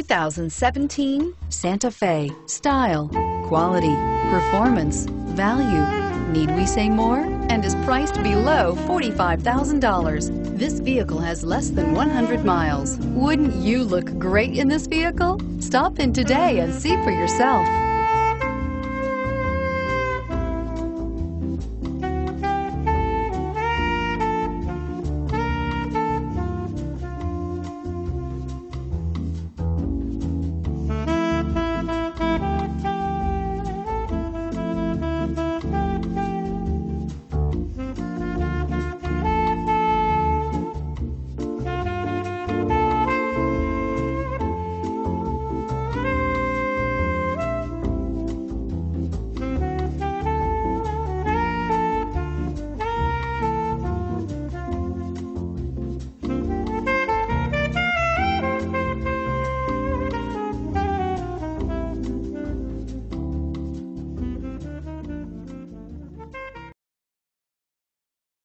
2017 Santa Fe. Style, quality, performance, value. Need we say more? And is priced below $45,000. This vehicle has less than 100 miles. Wouldn't you look great in this vehicle? Stop in today and see for yourself.